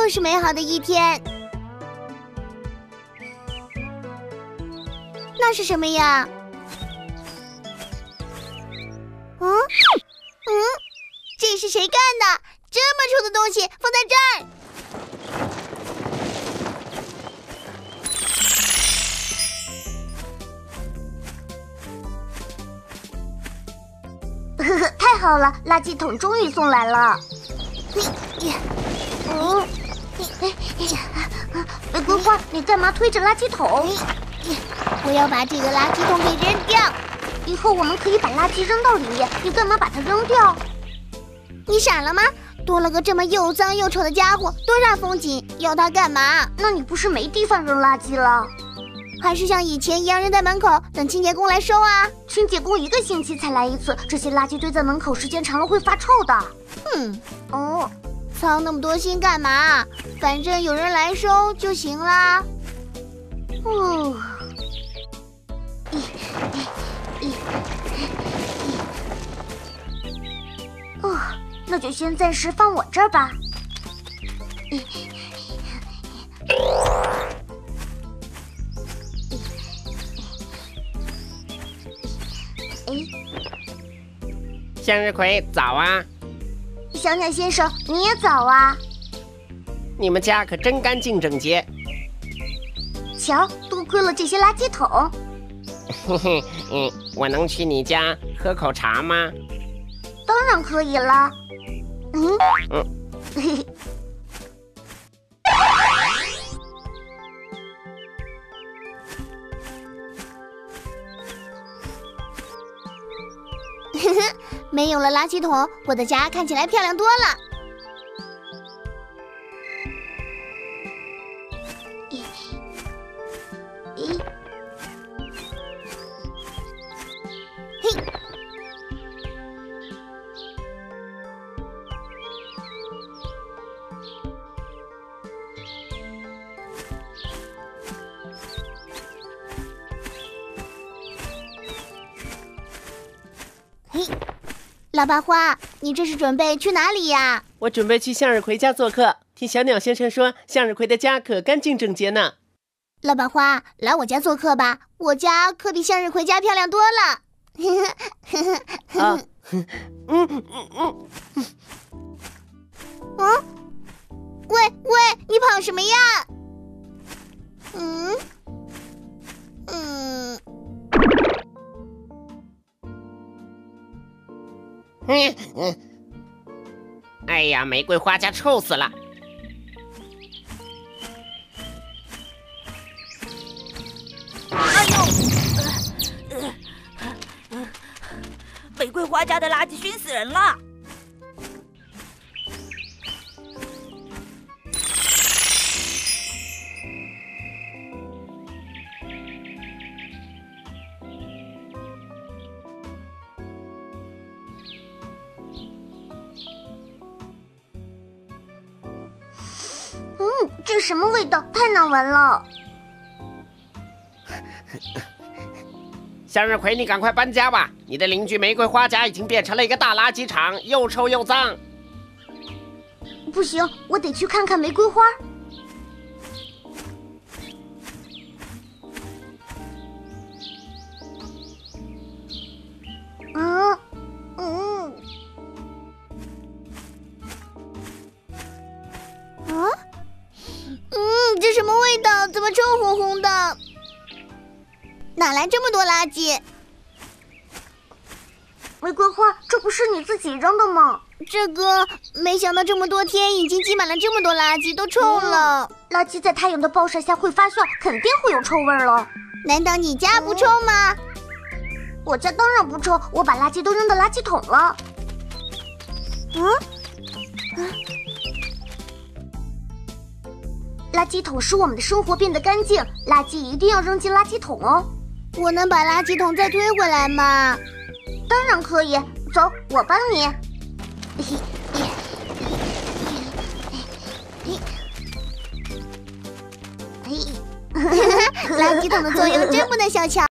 又是美好的一天。那是什么呀？这是谁干的？这么臭的东西放在这儿！ 太好了，垃圾桶终于送来了。玫瑰花，你干嘛推着垃圾桶？ 我要把这个垃圾桶给扔掉。 以后我们可以把垃圾扔到里面，你干嘛把它扔掉？ 你傻了吗？多了个这么又脏又丑的家伙，多煞风景，要它干嘛？ 那你不是没地方扔垃圾了？ 还是像以前一样扔在门口，等清洁工来收啊？ 清洁工1个星期才来一次，这些垃圾堆在门口，时间长了会发臭的。 操那么多心干嘛？反正有人来收就行啦。 那就先暂时放我这儿吧。 向日葵，早啊！ 小鸟先生，你也早啊！ 你们家可真干净整洁。 瞧，多亏了这些垃圾桶。 我能去你家喝口茶吗？ 当然可以了。 没有了垃圾桶，我的家看起来漂亮多了。老爸花，你这是准备去哪里呀？ 我准备去向日葵家做客，听小鸟先生说向日葵的家可干净整洁呢。 老爸花，来我家做客吧，我家可比向日葵家漂亮多了。喂，你跑什么呀？ 哎呀，玫瑰花家臭死了！ 玫瑰花家的垃圾熏死人了！ 这什么味道？太难闻了！ 向日葵，你赶快搬家吧！你的邻居玫瑰花家已经变成了一个大垃圾场，又臭又脏。 不行，我得去看看玫瑰花。 这什么味道？怎么臭烘烘的？哪来这么多垃圾？ 玫瑰花，这不是你自己扔的吗？ 这个，没想到这么多天已经积满了这么多垃圾，都臭了。 垃圾在太阳的暴晒下会发酵，肯定会有臭味了。 难道你家不臭吗？ 我家当然不臭，我把垃圾都扔到垃圾桶了。垃圾桶使我们的生活变得干净，垃圾一定要扔进垃圾桶哦。 我能把垃圾桶再推回来吗？ 当然可以，走，我帮你。 垃圾桶的作用真不能小瞧。